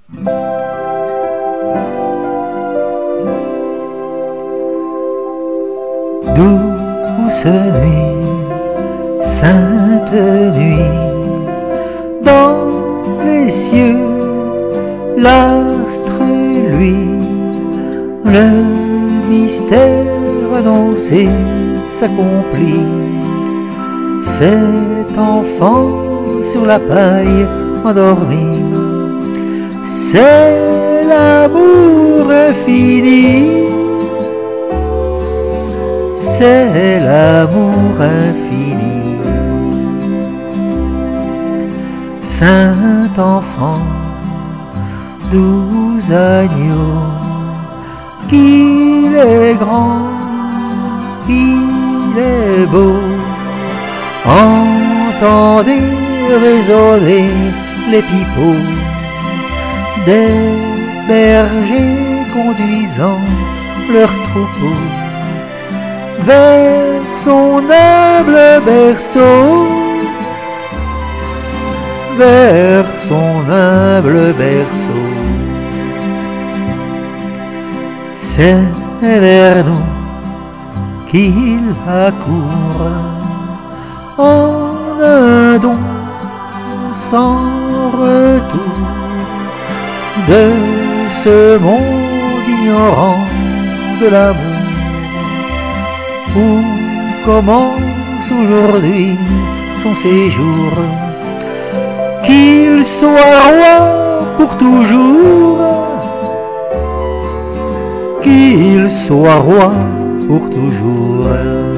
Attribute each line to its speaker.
Speaker 1: Douce nuit, sainte nuit, dans les cieux, l'astre luit, le mystère annoncé s'accomplit. Cet enfant sur la paille endormi, c'est l'amour infini. C'est l'amour infini. Saint enfant, doux agneau, qu'il est grand, qu'il est beau. Entendez résonner les pipeaux des bergers conduisant leurs troupeaux vers son humble berceau, vers son humble berceau. C'est vers nous qu'il accourt en un don sans retour de ce monde ignorant de l'amour, où commence aujourd'hui son séjour. Qu'il soit roi pour toujours, qu'il soit roi pour toujours.